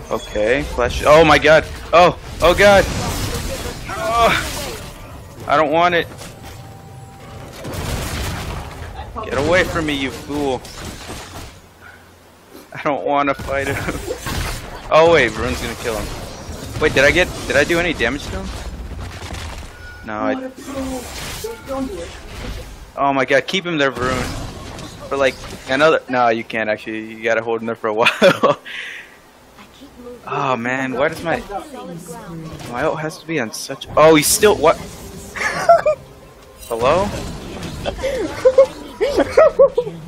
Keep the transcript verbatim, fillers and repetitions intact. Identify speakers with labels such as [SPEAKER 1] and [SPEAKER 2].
[SPEAKER 1] Okay, flash. Oh my god. Oh, oh god. Oh, I don't want it. Get away from me, you fool. I don't want to fight him. Oh wait, Rune's gonna kill him. Wait, did I get, did I do any damage to him? No, I... Oh my god, keep him there, Rune. For like another, no, you can't actually, you gotta hold him there for a while. Oh man, why does my, my ult has to be on such, oh he's still, what? Hello?